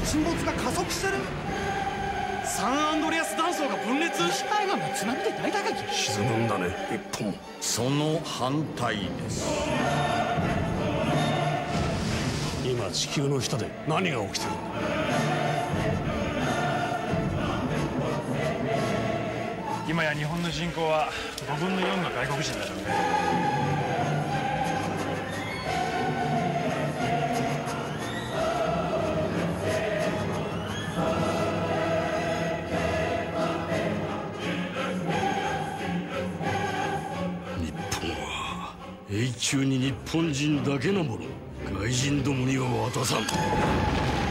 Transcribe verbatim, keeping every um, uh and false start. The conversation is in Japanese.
沈没が加速してる。 サンアンドレアス断層が分裂。 西海岸の津波で大打撃。 沈むんだね日本も。 その反対です。 今地球の下で何が起きてるんだ。 今や日本の人口はごぶんのよんが外国人だからね。 永久に日本人だけのもの、外人どもには渡さん。